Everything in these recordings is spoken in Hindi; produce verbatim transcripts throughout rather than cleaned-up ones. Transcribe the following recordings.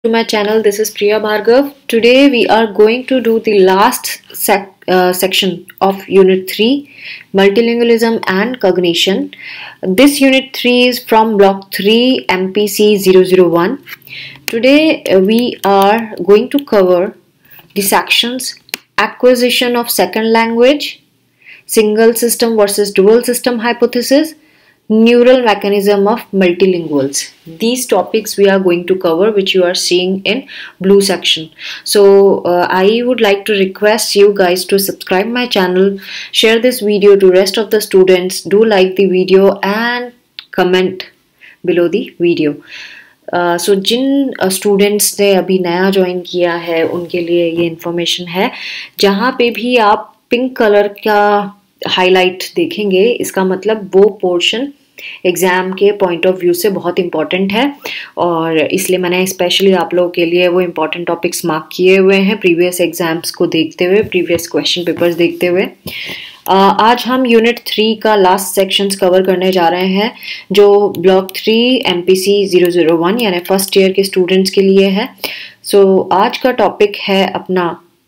To my channel. This is Priya Bhargav. Today we are going to do the last sec uh, section of Unit three, Multilingualism and Cognition. This Unit three is from Block three M P C zero zero one. Today uh, we are going to cover the sections Acquisition of Second Language, Single System versus Dual System Hypothesis, Neural mechanism of multilinguals. These topics we are going to cover, which you are seeing in blue section. So uh, I would like to request you guys to subscribe my channel, share this video to rest of the students, do like the video and comment below the video. Uh, so जिन स्टूडेंट्स uh, ने अभी नया ज्वाइन किया है उनके लिए ये इन्फॉर्मेशन है. जहाँ पे भी आप पिंक कलर का हाईलाइट देखेंगे, इसका मतलब वो पोर्शन एग्ज़ाम के पॉइंट ऑफ व्यू से बहुत इंपॉर्टेंट है और इसलिए मैंने स्पेशली आप लोगों के लिए वो इम्पॉर्टेंट टॉपिक्स मार्क किए हुए हैं प्रीवियस एग्जाम्स को देखते हुए, प्रीवियस क्वेश्चन पेपर्स देखते हुए. आज हम यूनिट थ्री का लास्ट सेक्शंस कवर करने जा रहे हैं जो block three M P C zero zero one यानी फर्स्ट ईयर के स्टूडेंट्स के लिए है. सो so, आज का टॉपिक है अपना,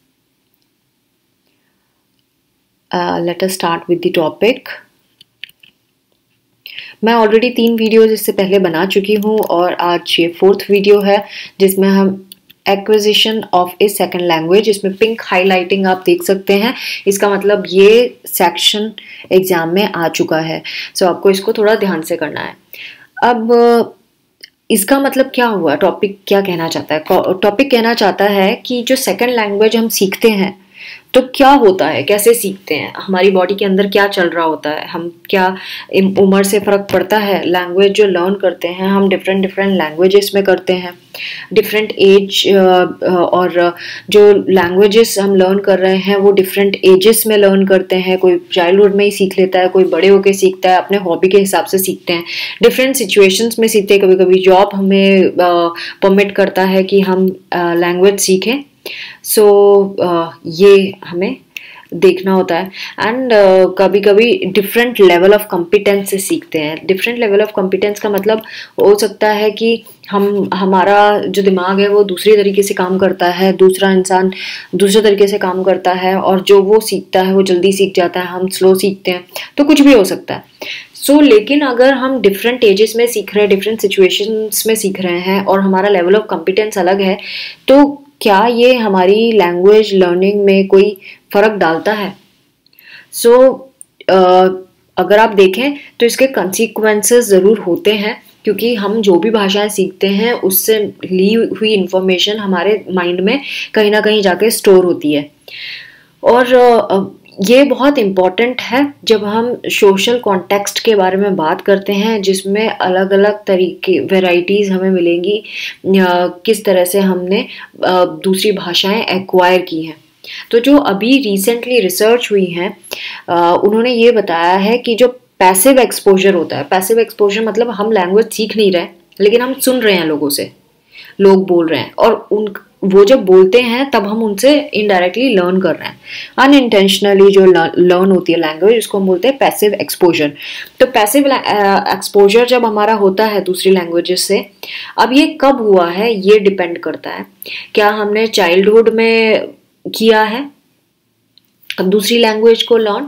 let us start with the topic. मैं ऑलरेडी तीन वीडियोस इससे पहले बना चुकी हूँ और आज ये फोर्थ वीडियो है जिसमें हम acquisition of a second language, इसमें पिंक हाईलाइटिंग आप देख सकते हैं, इसका मतलब ये सेक्शन एग्जाम में आ चुका है. सो so, आपको इसको थोड़ा ध्यान से करना है. अब इसका मतलब क्या हुआ, टॉपिक क्या कहना चाहता है? टॉपिक कहना चाहता है कि जो सेकंड लैंग्वेज हम सीखते हैं तो क्या होता है, कैसे सीखते हैं, हमारी बॉडी के अंदर क्या चल रहा होता है, हम क्या उम्र से फ़र्क पड़ता है. लैंग्वेज जो लर्न करते हैं हम डिफरेंट डिफरेंट लैंग्वेजेस में करते हैं, डिफरेंट एज, और जो लैंग्वेजेस हम लर्न कर रहे हैं वो डिफरेंट एजेस में लर्न करते हैं. कोई चाइल्डहुड में ही सीख लेता है, कोई बड़े होके सीखता है, अपने हॉबी के हिसाब से सीखते हैं, डिफरेंट सिचुएशंस में सीखते हैं. कभी कभी जॉब हमें परमिट करता है कि हम लैंग्वेज सीखें. सो so, uh, ये हमें देखना होता है. एंड uh, कभी कभी डिफरेंट लेवल ऑफ कॉम्पिटेंस से सीखते हैं. डिफरेंट लेवल ऑफ कॉम्पिटेंस का मतलब हो सकता है कि हम हमारा जो दिमाग है वो दूसरी तरीके से काम करता है, दूसरा इंसान दूसरे तरीके से काम करता है और जो वो सीखता है वो जल्दी सीख जाता है, हम स्लो सीखते हैं, तो कुछ भी हो सकता है. सो so, लेकिन अगर हम डिफरेंट एजेस में सीख रहे हैं, डिफरेंट सिचुएशंस में सीख रहे हैं और हमारा लेवल ऑफ कॉम्पिटेंस अलग है, तो क्या ये हमारी लैंग्वेज लर्निंग में कोई फ़र्क डालता है? सो so, uh, अगर आप देखें तो इसके कंसीक्वेंसेस ज़रूर होते हैं, क्योंकि हम जो भी भाषाएं सीखते हैं उससे ली हुई इंफॉर्मेशन हमारे माइंड में कहीं ना कहीं जाके स्टोर होती है. और uh, ये बहुत इम्पॉर्टेंट है जब हम सोशल कॉन्टेक्स्ट के बारे में बात करते हैं, जिसमें अलग अलग तरीके वैरायटीज़ हमें मिलेंगी, किस तरह से हमने दूसरी भाषाएं एक्वायर की हैं. तो जो अभी रिसेंटली रिसर्च हुई है, उन्होंने ये बताया है कि जो पैसिव एक्सपोजर होता है, पैसिव एक्सपोजर मतलब हम लैंग्वेज सीख नहीं रहे लेकिन हम सुन रहे हैं, लोगों से लोग बोल रहे हैं और उन वो जब बोलते हैं तब हम उनसे इनडायरेक्टली लर्न कर रहे हैं. अनइंटेंशनली जो लर्न होती है लैंग्वेज, उसको हम बोलते हैं पैसिव एक्सपोजर. तो पैसिव एक्सपोजर जब हमारा होता है दूसरी लैंग्वेजेस से, अब ये कब हुआ है ये डिपेंड करता है. क्या हमने चाइल्डहुड में किया है दूसरी लैंग्वेज को लर्न,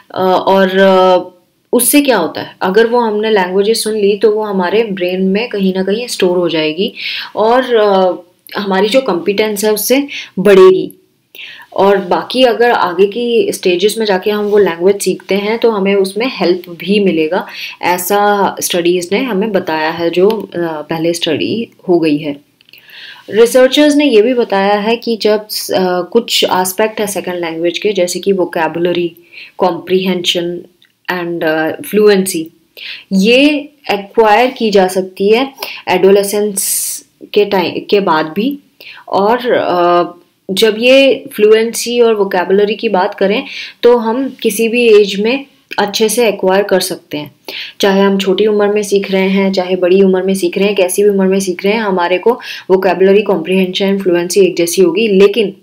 और उससे क्या होता है, अगर वो हमने लैंग्वेजेस सुन ली तो वो हमारे ब्रेन में कहीं ना कहीं स्टोर हो जाएगी और हमारी जो कॉम्पिटेंस है उससे बढ़ेगी. और बाकी अगर आगे की स्टेजेस में जाके हम वो लैंग्वेज सीखते हैं तो हमें उसमें हेल्प भी मिलेगा. ऐसा स्टडीज़ ने हमें बताया है, जो पहले स्टडी हो गई है. रिसर्चर्स ने ये भी बताया है कि जब कुछ एस्पेक्ट है सेकंड लैंग्वेज के, जैसे कि वोकैबुलरी, कॉम्प्रीहेंशन एंड फ्लुएंसी, ये एक्वायर की जा सकती है एडोलेसेंस के टाइम के बाद भी. और जब ये फ्लुएंसी और वोकैबुलरी की बात करें तो हम किसी भी एज में अच्छे से एक्वायर कर सकते हैं, चाहे हम छोटी उम्र में सीख रहे हैं चाहे बड़ी उम्र में सीख रहे हैं, कैसी भी उम्र में सीख रहे हैं, हमारे को वोकैबुलरी, कॉम्प्रीहेंशन, फ्लुएंसी एक जैसी होगी. लेकिन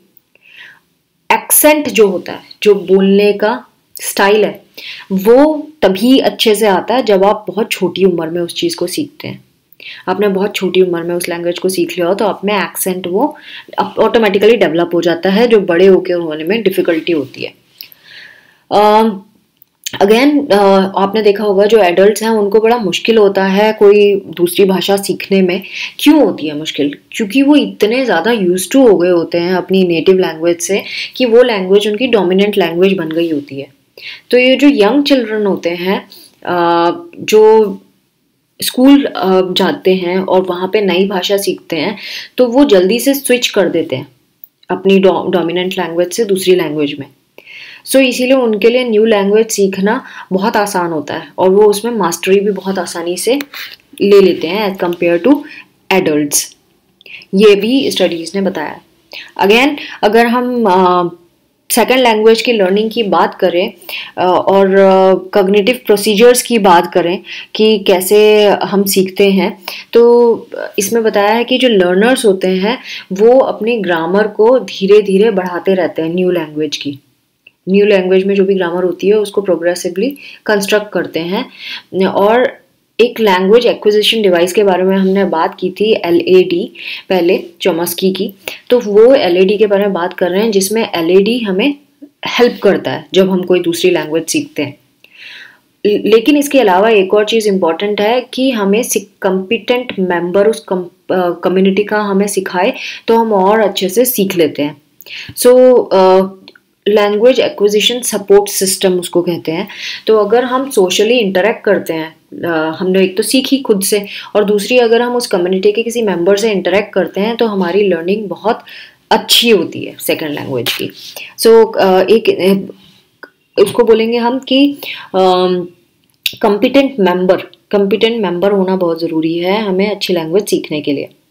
एक्सेंट जो होता है, जो बोलने का स्टाइल है, वो तभी अच्छे से आता है जब आप बहुत छोटी उम्र में उस चीज़ को सीखते हैं. आपने बहुत छोटी उम्र में उस लैंग्वेज को सीख लिया हो तो आप में एक्सेंट वो ऑटोमेटिकली डेवलप हो जाता है, जो बड़े होके होने में डिफिकल्टी होती है। अगेन uh, uh, आपने देखा होगा जो एडल्ट्स हैं उनको बड़ा मुश्किल होता है कोई दूसरी भाषा सीखने में। क्यों होती है मुश्किल? क्योंकि वो इतने ज़्यादा यूज टू हो गए होते हैं अपनी नेटिव लैंग्वेज से कि वो लैंग्वेज उनकी डोमिनेंट लैंग्वेज बन गई होती है। तो ये जो यंग चिल्ड्रन होते हैं uh, जो स्कूल uh, जाते हैं और वहाँ पे नई भाषा सीखते हैं, तो वो जल्दी से स्विच कर देते हैं अपनी डोमिनेंट लैंग्वेज से दूसरी लैंग्वेज में। सो so, इसीलिए उनके लिए न्यू लैंग्वेज सीखना बहुत आसान होता है और वो उसमें मास्टरी भी बहुत आसानी से ले लेते हैं एज कम्पेयर टू एडल्ट्स। ये भी स्टडीज़ ने बताया। अगेन अगर हम सेकेंड uh, लैंग्वेज की लर्निंग की बात करें uh, और कॉग्निटिव uh, प्रोसीजर्स की बात करें कि कैसे हम सीखते हैं, तो इसमें बताया है कि जो लर्नर्स होते हैं वो अपनी ग्रामर को धीरे धीरे बढ़ाते रहते हैं। न्यू लैंग्वेज की न्यू लैंग्वेज में जो भी ग्रामर होती है उसको प्रोग्रेसिवली कंस्ट्रक्ट करते हैं। और एक लैंग्वेज एक्विजिशन डिवाइस के बारे में हमने बात की थी, एल ए डी, पहले चॉम्स्की की। तो वो एल ए डी के बारे में बात कर रहे हैं जिसमें एल ए डी हमें हेल्प करता है जब हम कोई दूसरी लैंग्वेज सीखते हैं। लेकिन इसके अलावा एक और चीज़ इम्पॉर्टेंट है कि हमें कॉम्पिटेंट मेंबर उस कम्युनिटी का हमें सिखाए तो हम और अच्छे से सीख लेते हैं। So so, language acquisition support system उसको कहते हैं। तो अगर हम सोशली इंटरेक्ट करते हैं, हमने एक तो सीखी खुद से और दूसरी अगर हम उस कम्युनिटी के किसी मेंबर से इंटरेक्ट करते हैं तो हमारी लर्निंग बहुत अच्छी होती है सेकंड लैंग्वेज की। सो so, एक उसको बोलेंगे हम कि कॉम्पिटेंट मेंबर कॉम्पिटेंट मेंबर होना बहुत ज़रूरी है हमें अच्छी लैंग्वेज सीखने के लिए।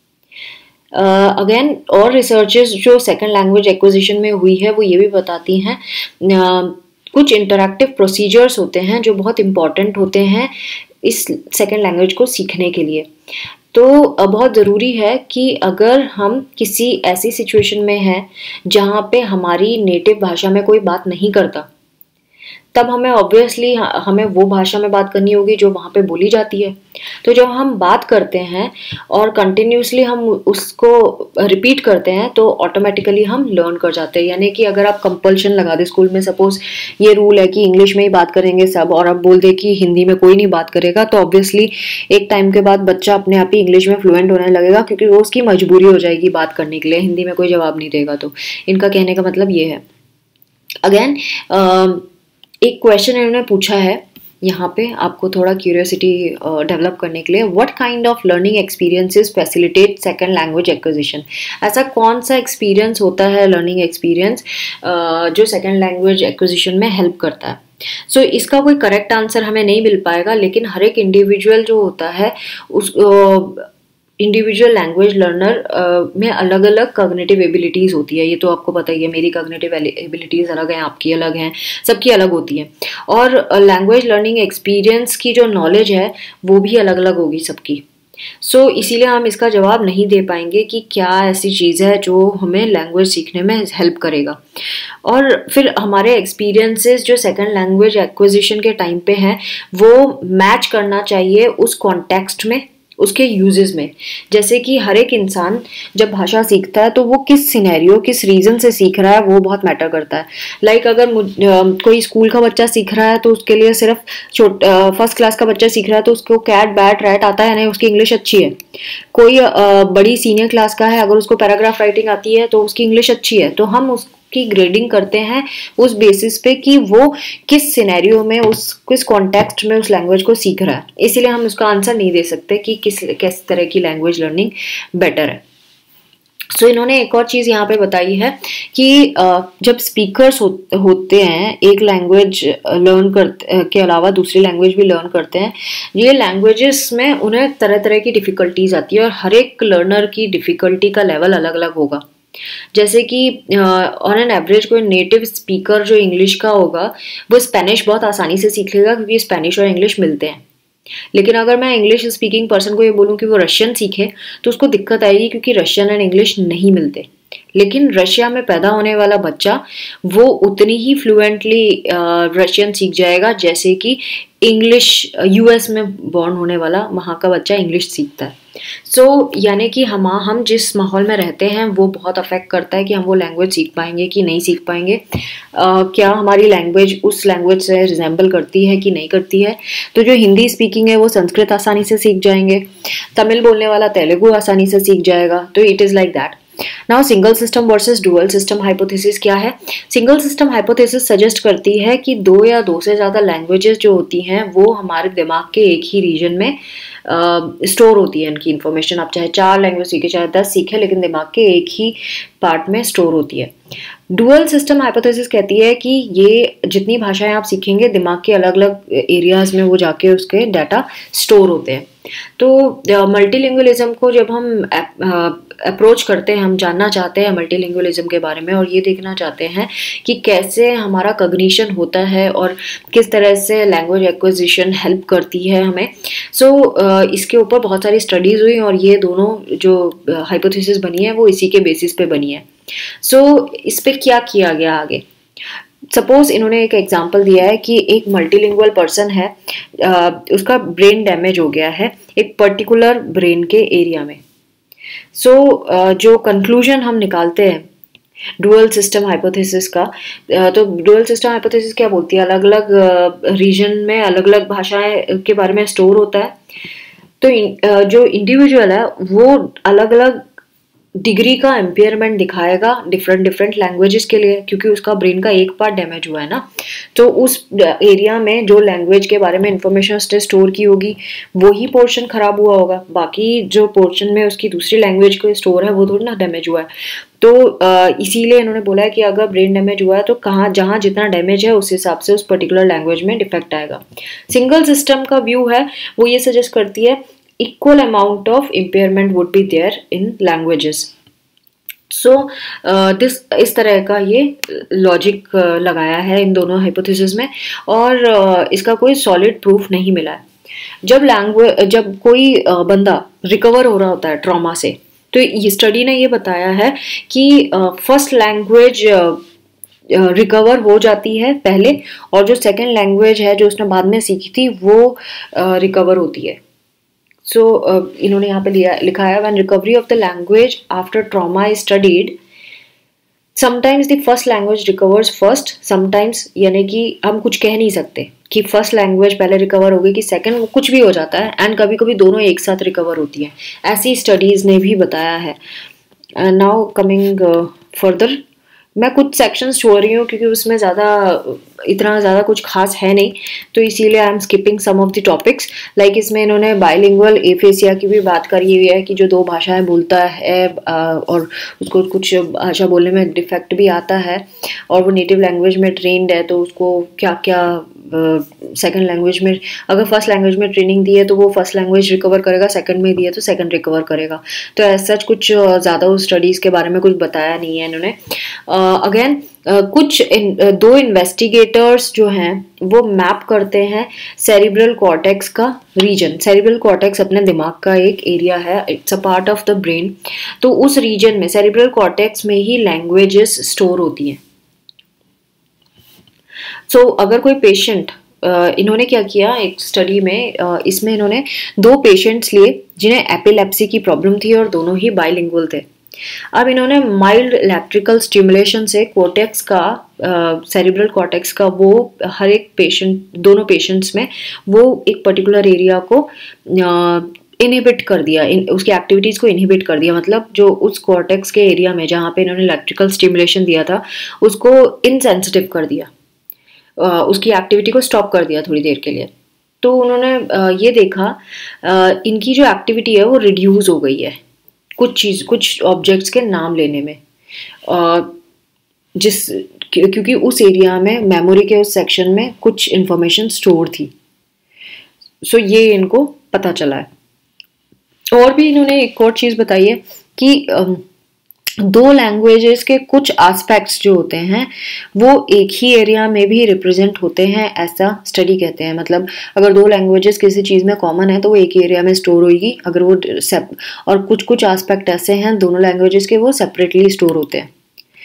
अगेन uh, और रिसर्चेस जो सेकंड लैंग्वेज एक्विजिशन में हुई है वो ये भी बताती हैं uh, कुछ इंटरैक्टिव प्रोसीजर्स होते हैं जो बहुत इम्पॉर्टेंट होते हैं इस सेकंड लैंग्वेज को सीखने के लिए। तो uh, बहुत ज़रूरी है कि अगर हम किसी ऐसी सिचुएशन में हैं जहाँ पे हमारी नेटिव भाषा में कोई बात नहीं करता, तब हमें ऑब्वियसली हमें वो भाषा में बात करनी होगी जो वहाँ पे बोली जाती है। तो जब हम बात करते हैं और कंटिन्यूसली हम उसको रिपीट करते हैं तो ऑटोमेटिकली हम लर्न कर जाते हैं। यानी कि अगर आप कंपल्शन लगा दे स्कूल में, सपोज ये रूल है कि इंग्लिश में ही बात करेंगे सब, और अब बोल दे कि हिंदी में कोई नहीं बात करेगा, तो ऑब्वियसली एक टाइम के बाद बच्चा अपने आप ही इंग्लिश में फ्लुएंट होने लगेगा क्योंकि वो उसकी मजबूरी हो जाएगी बात करने के लिए, हिंदी में कोई जवाब नहीं देगा। तो इनका कहने का मतलब ये है। अगेन एक क्वेश्चन इन्होंने पूछा है यहाँ पे आपको थोड़ा क्यूरियोसिटी डेवलप uh, करने के लिए, what kind of learning experiences facilitate second language acquisition. ऐसा कौन सा एक्सपीरियंस होता है लर्निंग एक्सपीरियंस uh, जो सेकंड लैंग्वेज एक्विजिशन में हेल्प करता है। सो so, इसका कोई करेक्ट आंसर हमें नहीं मिल पाएगा, लेकिन हर एक इंडिविजुअल जो होता है उस uh, इंडिविजुअल लैंग्वेज लर्नर में अलग अलग कॉग्निटिव एबिलिटीज़ होती है। ये तो आपको पता ही है, मेरी कॉग्निटिव एबिलिटीज़ अलग हैं, आपकी अलग हैं, सबकी अलग होती है। और लैंग्वेज लर्निंग एक्सपीरियंस की जो नॉलेज है वो भी अलग अलग होगी सबकी। सो so, इसीलिए हम इसका जवाब नहीं दे पाएंगे कि क्या ऐसी चीज़ है जो हमें लैंग्वेज सीखने में हेल्प करेगा। और फिर हमारे एक्सपीरियंसेस जो सेकंड लैंग्वेज एक्विजिशन के टाइम पे हैं वो मैच करना चाहिए उस कॉन्टेक्स्ट में, उसके यूजेस में। जैसे कि हर एक इंसान जब भाषा सीखता है तो वो किस सिनेरियो, किस रीज़न से सीख रहा है वो बहुत मैटर करता है। लाइक like अगर कोई स्कूल का बच्चा सीख रहा है तो उसके लिए सिर्फ छोट फर्स्ट क्लास का बच्चा सीख रहा है तो उसको कैट बैट रैट आता है, नहीं उसकी इंग्लिश अच्छी है। कोई बड़ी सीनियर क्लास का है, अगर उसको पैराग्राफ राइटिंग आती है तो उसकी इंग्लिश अच्छी है। तो हम उस की ग्रेडिंग करते हैं उस बेसिस पे कि वो किस सिनेरियो में, उस किस कॉन्टेक्स्ट में उस लैंग्वेज को सीख रहा है। इसीलिए हम उसका आंसर नहीं दे सकते कि किस किस तरह की लैंग्वेज लर्निंग बेटर है। सो so, इन्होंने एक और चीज़ यहाँ पे बताई है कि जब स्पीकर्स हो, होते हैं एक लैंग्वेज लर्न करते के अलावा दूसरी लैंग्वेज भी लर्न करते हैं, ये लैंग्वेजेस में उन्हें तरह तरह की डिफ़िकल्टीज आती है और हर एक लर्नर की डिफ़िकल्टी का लेवल अलग अलग होगा। जैसे कि ऑन एन एवरेज कोई नेटिव स्पीकर जो इंग्लिश का होगा वो स्पेनिश बहुत आसानी से सीख लेगा क्योंकि स्पेनिश और इंग्लिश मिलते हैं। लेकिन अगर मैं इंग्लिश स्पीकिंग पर्सन को ये बोलूँ कि वो रशियन सीखे तो उसको दिक्कत आएगी क्योंकि रशियन एंड इंग्लिश नहीं मिलते। लेकिन रशिया में पैदा होने वाला बच्चा वो उतनी ही फ्लुएंटली रशियन सीख जाएगा जैसे कि इंग्लिश, यूएस में बॉर्न होने वाला वहाँ का बच्चा इंग्लिश सीखता है। सो so, यानी कि हम हम जिस माहौल में रहते हैं वो बहुत अफेक्ट करता है कि हम वो लैंग्वेज सीख पाएंगे कि नहीं सीख पाएंगे, uh, क्या हमारी लैंग्वेज उस लैंग्वेज से रिजेंबल करती है कि नहीं करती है। तो जो हिंदी स्पीकिंग है वो संस्कृत आसानी से सीख जाएंगे, तमिल बोलने वाला तेलुगु आसानी से सीख जाएगा। तो it is like that. Now single system versus dual system hypothesis क्या है? सिंगल सिस्टम हाइपोथेसिस सजेस्ट करती है कि दो या दो से ज़्यादा लैंग्वेजेस जो होती हैं वो हमारे दिमाग के एक ही रीजन में स्टोर uh, होती है इनकी इन्फॉर्मेशन। आप चाहे चार लैंग्वेज सीखे चाहे दस सीखे, लेकिन दिमाग के एक ही पार्ट में स्टोर होती है। डुअल सिस्टम हाइपोथेसिस कहती है कि ये जितनी भाषाएं आप सीखेंगे दिमाग के अलग अलग एरियाज में वो जाके उसके डाटा स्टोर होते हैं। तो मल्टीलिंगुअलिज्म को जब हम अप्रोच करते हैं, हम जानना चाहते हैं मल्टीलिंगुअलिज्म के बारे में और ये देखना चाहते हैं कि कैसे हमारा कॉग्निशन होता है और किस तरह से लैंग्वेज एक्विजिशन हेल्प करती है हमें। सो so, इसके ऊपर बहुत सारी स्टडीज़ हुई और ये दोनों जो हाइपोथेसिस बनी है वो इसी के बेसिस पे बनी है। सो so, इस पे क्या किया गया आगे? सपोज इन्होंने एक एग्जांपल दिया है कि एक मल्टीलिंगुअल पर्सन है, आ, उसका ब्रेन डैमेज हो गया है एक पर्टिकुलर ब्रेन के एरिया में। सो so, जो कंक्लूजन हम निकालते हैं डुअल सिस्टम हाइपोथेसिस का, तो डुअल सिस्टम हाइपोथेसिस क्या बोलती है, अलग अलग रीजन में अलग अलग भाषाएं के बारे में स्टोर होता है। तो जो इंडिविजुअल है वो अलग अलग डिग्री का एम्पेयरमेंट दिखाएगा डिफरेंट डिफरेंट लैंग्वेजेस के लिए, क्योंकि उसका ब्रेन का एक पार्ट डैमेज हुआ है ना। तो उस एरिया में जो लैंग्वेज के बारे में इंफॉर्मेशन उसने स्टोर की होगी वही पोर्शन खराब हुआ होगा, बाकी जो पोर्शन में उसकी दूसरी लैंग्वेज को स्टोर है वो थोड़ी ना डैमेज हुआ है। तो इसीलिए इन्होंने बोला है कि अगर ब्रेन डैमेज हुआ है तो कहाँ जहाँ जितना डैमेज है उस हिसाब से उस पर्टिकुलर लैंग्वेज में डिफेक्ट आएगा। सिंगल सिस्टम का व्यू है वो ये सजेस्ट करती है equal amount of impairment would be there in languages. So this इस तरह का ये लॉजिक uh, लगाया है इन दोनों हाइपोथेसिस में और uh, इसका कोई सॉलिड प्रूफ नहीं मिला है। जब लैंग्वेज जब कोई uh, बंदा रिकवर हो रहा होता है ट्रॉमा से, तो ये स्टडी ने ये बताया है कि फर्स्ट लैंग्वेज रिकवर हो जाती है पहले, और जो सेकेंड लैंग्वेज है जो उसने बाद में सीखी थी वो रिकवर uh, होती है। सो so, uh, इन्होंने यहाँ पे लिया लिखा है when recovery of the language after trauma is studied sometimes the first language recovers first sometimes, यानी कि हम कुछ कह नहीं सकते कि फर्स्ट लैंग्वेज पहले रिकवर हो गई कि सेकंड, कुछ भी हो जाता है एंड कभी कभी दोनों एक साथ रिकवर होती है, ऐसी स्टडीज ने भी बताया है। नाउ कमिंग फर्दर, मैं कुछ सेक्शंस छोड़ रही हूँ क्योंकि उसमें ज़्यादा इतना ज़्यादा कुछ खास है नहीं, तो इसीलिए I am skipping some of the topics. Like इसमें इन्होंने बाइलिंगुअल एफेसिया की भी बात करी हुई है कि जो दो भाषाएं बोलता है और उसको कुछ भाषा बोलने में डिफेक्ट भी आता है और वो नेटिव लैंग्वेज में ट्रेंड है, तो उसको क्या क्या सेकंड uh, लैंग्वेज में, अगर फर्स्ट लैंग्वेज में ट्रेनिंग दी है तो वो फर्स्ट लैंग्वेज रिकवर करेगा, सेकंड में दी है तो सेकंड रिकवर करेगा। तो ऐसा कुछ ज़्यादा उस स्टडीज़ के बारे में कुछ बताया नहीं है इन्होंने। अगेन uh, uh, कुछ इन, uh, दो इन्वेस्टिगेटर्स जो हैं वो मैप करते हैं सेरिब्रल कॉर्टेक्स का रीजन। सेरिब्रल कॉर्टेक्स अपने दिमाग का एक एरिया है, it's a part of the brain. तो उस रीजन में सेरिब्रल कॉर्टेक्स में ही लैंग्वेजेस स्टोर होती हैं। सो so, अगर कोई पेशेंट, इन्होंने क्या किया एक स्टडी में, इसमें इन्होंने दो पेशेंट्स लिए जिन्हें एपिलेप्सी की प्रॉब्लम थी और दोनों ही बाइलिंगुअल थे। अब इन्होंने माइल्ड इलेक्ट्रिकल स्टिमुलेशन से कॉर्टेक्स का, सेरिब्रल कॉर्टेक्स का, वो हर एक पेशेंट, दोनों पेशेंट्स में वो एक पर्टिकुलर एरिया को इनहिबिट कर दिया, इन, उसकी एक्टिविटीज़ को इनहिबिट कर दिया। मतलब जो उस कॉर्टेक्स के एरिया में जहाँ पे इन्होंने इलेक्ट्रिकल स्टिमुलेशन दिया था उसको इनसेंसिटिव कर दिया, उसकी एक्टिविटी को स्टॉप कर दिया थोड़ी देर के लिए। तो उन्होंने ये देखा इनकी जो एक्टिविटी है वो रिड्यूस हो गई है कुछ चीज़, कुछ ऑब्जेक्ट्स के नाम लेने में, जिस क्योंकि उस एरिया में मेमोरी के उस सेक्शन में कुछ इंफॉर्मेशन स्टोर थी। सो ये इनको पता चला है। और भी इन्होंने एक और चीज़ बताई है कि दो लैंग्वेजेस के कुछ एस्पेक्ट्स जो होते हैं वो एक ही एरिया में भी रिप्रेजेंट होते हैं, ऐसा स्टडी कहते हैं। मतलब अगर दो लैंग्वेजेस किसी चीज़ में कॉमन है तो वो एक ही एरिया में स्टोर होगी, अगर वो सेप और कुछ कुछ एस्पेक्ट ऐसे हैं दोनों लैंग्वेजेस के वो सेपरेटली स्टोर होते हैं।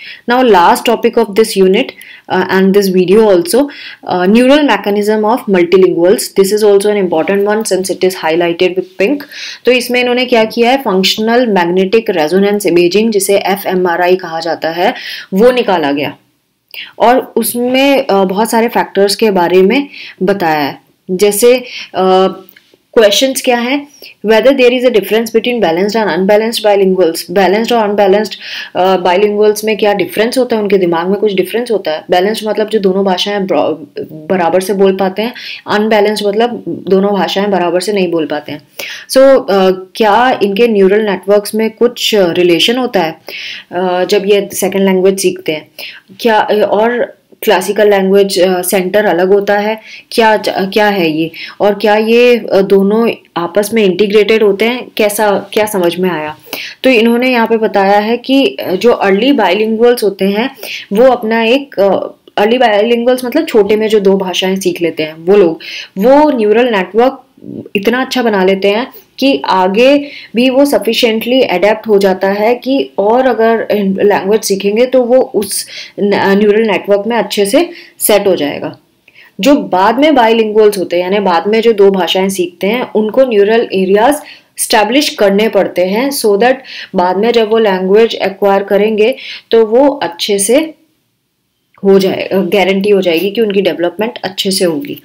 Now last topic of this unit uh, and this video also, uh, neural mechanism of multilinguals. This is also an important one since it is highlighted with pink. तो इसमें इन्होंने क्या किया है, फंक्शनल मैग्नेटिक रेजोनेंस इमेजिंग जिसे एफ एम आर आई कहा जाता है वो निकाला गया और उसमें बहुत सारे फैक्टर्स के बारे में बताया है। जैसे क्वेश्चंस क्या है, whether there is a difference between balanced and unbalanced bilinguals. Balanced और अनबैलेंस्ड बाइलिंगुअल्स में क्या डिफरेंस होता है, उनके दिमाग में कुछ डिफरेंस होता है। बैलेंस्ड मतलब जो दोनों भाषाएं बराबर से बोल पाते हैं, अनबैलेंस्ड मतलब दोनों भाषाएं बराबर से नहीं बोल पाते हैं। सो so, uh, क्या इनके न्यूरल नेटवर्क्स में कुछ रिलेशन होता है uh, जब ये सेकेंड लैंग्वेज सीखते हैं क्या, और क्लासिकल लैंग्वेज सेंटर अलग होता है क्या, क्या है ये, और क्या ये दोनों आपस में इंटीग्रेटेड होते हैं, कैसा क्या समझ में आया। तो इन्होंने यहाँ पे बताया है कि जो अर्ली बाइलिंगुअल्स होते हैं वो अपना एक अर्ली बाइलिंगुअल्स मतलब छोटे में जो दो भाषाएं सीख लेते हैं वो लोग, वो न्यूरल नेटवर्क इतना अच्छा बना लेते हैं कि आगे भी वो सफिशिएंटली अडेप्ट हो जाता है कि और अगर लैंग्वेज सीखेंगे तो वो उस न्यूरल नेटवर्क में अच्छे से सेट हो जाएगा। जो बाद में बाइलिंगुअल्स होते हैं यानी बाद में जो दो भाषाएं सीखते हैं उनको न्यूरल एरियाज स्टैब्लिश करने पड़ते हैं सो दैट बाद में जब वो लैंग्वेज एक्वायर करेंगे तो वो अच्छे से हो जाएगा, गारंटी हो जाएगी कि उनकी डेवलपमेंट अच्छे से होगी।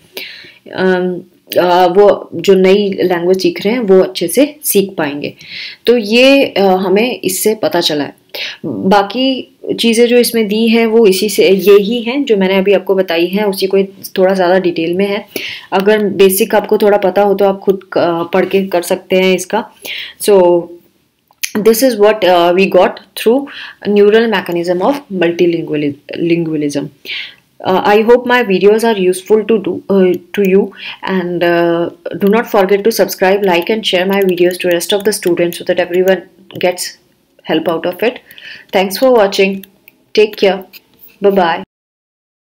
आ, वो जो नई लैंग्वेज सीख रहे हैं वो अच्छे से सीख पाएंगे। तो ये आ, हमें इससे पता चला है। बाकी चीज़ें जो इसमें दी हैं वो इसी से यही हैं जो मैंने अभी आपको बताई हैं, उसी को थोड़ा ज़्यादा डिटेल में है। अगर बेसिक आपको थोड़ा पता हो तो आप खुद पढ़ के कर सकते हैं इसका। सो this is what uh, we got through neural mechanism of multilingualism. Uh, I hope my videos are useful to do uh, to you, and uh, do not forget to subscribe, like and share my videos to rest of the students so that everyone gets help out of it. Thanks for watching. Take care. Bye bye.